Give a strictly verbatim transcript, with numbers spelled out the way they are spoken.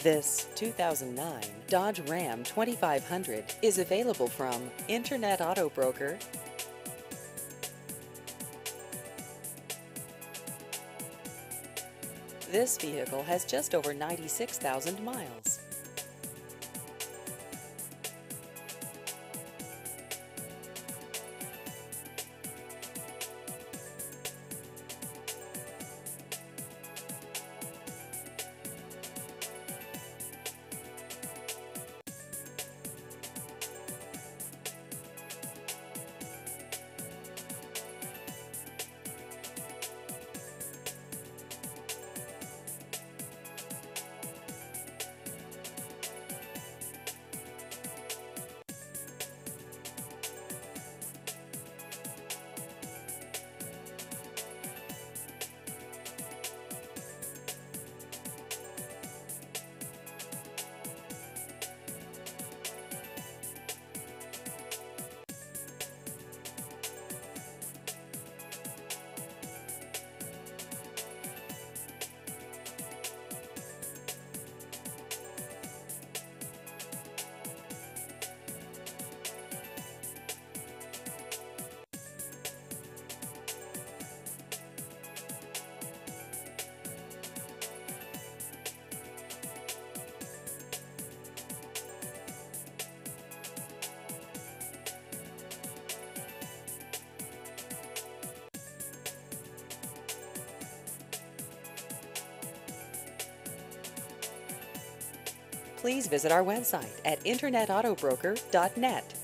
This two thousand nine Dodge Ram twenty-five hundred is available from Internet Auto Broker. This vehicle has just over ninety-six thousand miles. Please visit our website at internet auto broker dot net.